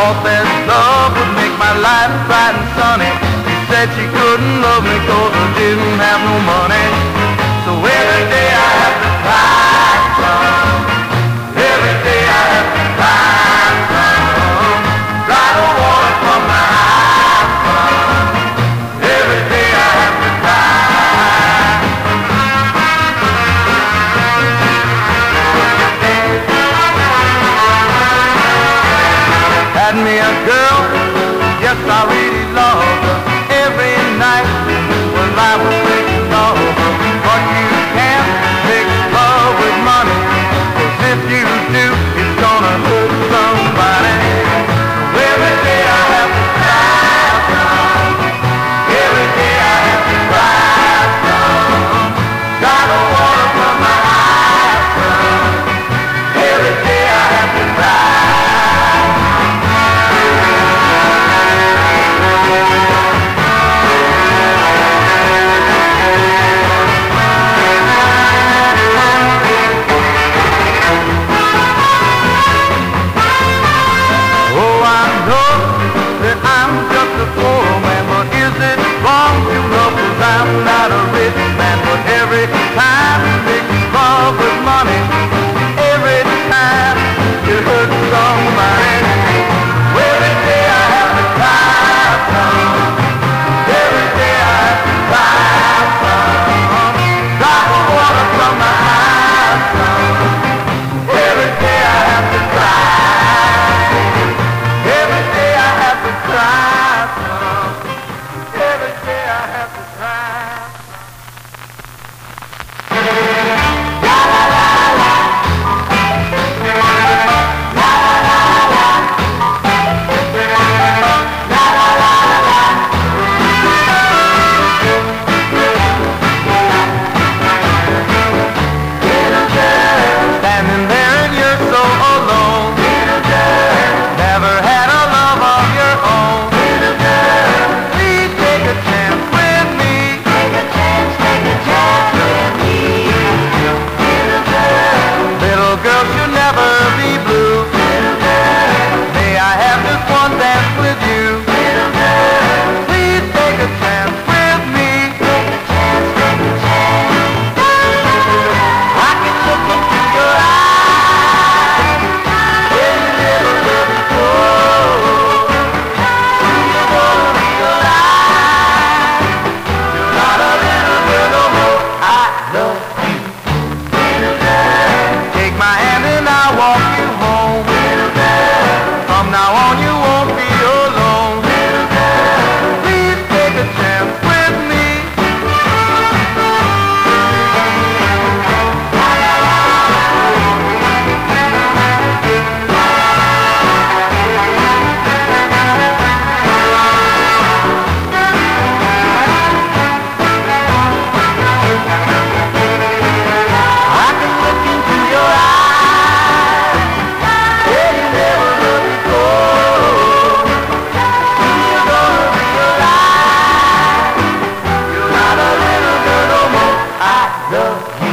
thought that love would make my life bright and sunny. She said she couldn't love me 'cause I didn't have no money. So every day I have to cry some. Every day I have to cry some. Dry the water from my eyes some. Every day I have to cry. Had me a girl, yes I really loved her. Every night when life was making love her. But you can't mix love with money, 'cause if you do, it's gonna hurt somebody. So every day I have to cry some. Every day I have to cry some. Dry the water from my eyes some. Every day I have to cry. I'm not a rich man, but every time you mix love with money, every time it hurts somebody. Every day I have to cry some. Every day I have to cry some. Drop of water from my eyes some. Every day I have to cry. Every day I have to cry some. Every day I have to cry. Standing there and you're so alone. Never had a love of your own. Please take a chance with me. Take a chance with me. Little girl should never be blue. May I have just one dance with you? Please take a chance with me. I can look into your eyes. When you never let me go, you're gonna realize you're not a little girl no more. I love you. Take my hand and I'll walk you home. From now on you won't be alone. Please take a chance with me. I can look into your eyes. When you never let me go, you're gonna realize you're not a little girl no more. I love you.